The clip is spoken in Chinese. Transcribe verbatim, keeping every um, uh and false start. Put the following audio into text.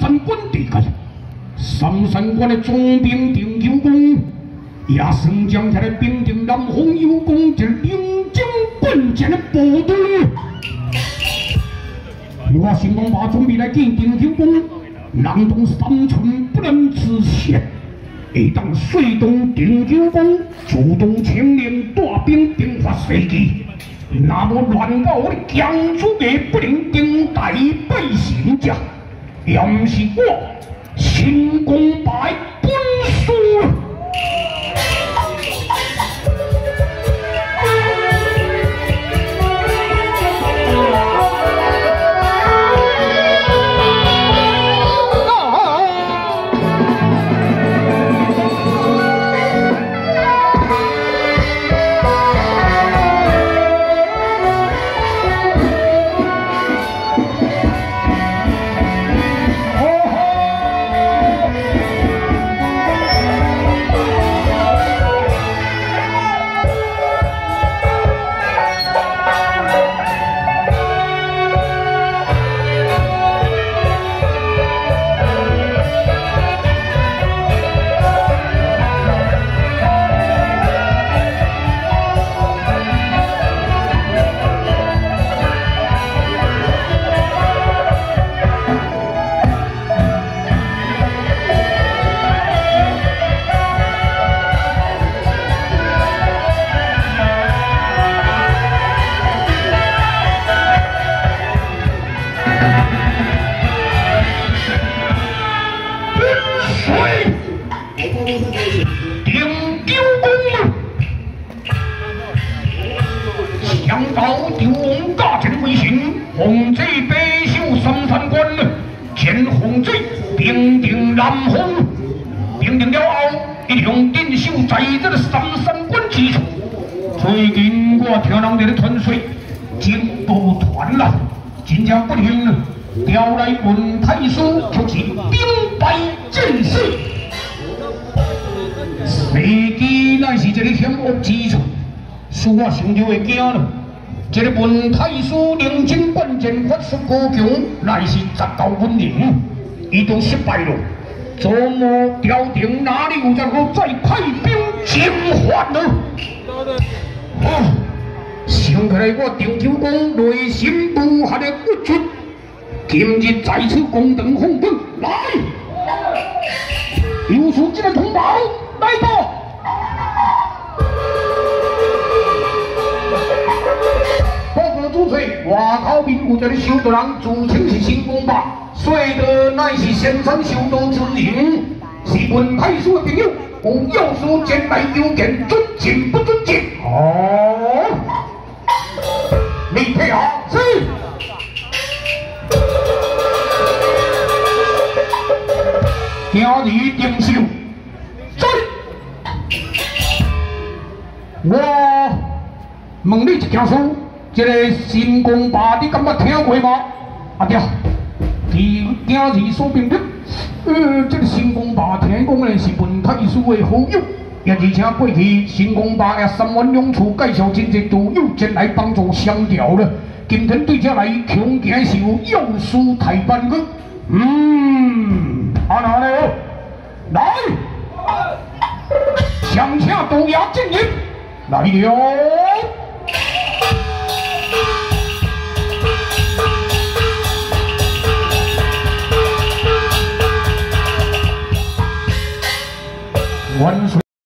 山关地界，三山关的总兵丁九公，也算将他的兵丁南方有功，这领军棍剑的部队。我新光把准备来见丁九公，南东三寸不能之险。 一旦随动丁九公主动请领大兵兵发随机，那么乱搞的江主的不能顶代百姓家，要不是我新公败本书。 最近我听人在咧传说，警部团啦，真正不行了，调来文太师就是兵败阵死。随机乃是一个险恶之处，使我想就会惊了。这个文太师领军关键法术高强，乃是十道文人，伊都失败了。怎么调定哪里有然后再派兵侵犯呢？ 哦，想起来我丁九公内心无限的不屈，今日在此公堂奉命来，有属这个同胞来吧。报告主帅，外口面有一个修道人，自称是新公伯，说的乃是仙山修道之人，是文太师的朋友。 有要事前来要件，尊敬不尊敬？哦，你配合是。今日定秀，走。我问你一件事，这个新公爸，你敢捌听过吗？阿爹，伫今日所评的。 呃，这个新公爸听讲呢是文太师的好友，也而且过去新公爸也三万两处介绍真侪都友前来帮助相调了。今天对这来恐惊是有要事太办个。嗯，啊哪里？来，向请督衙进言，来了。万岁！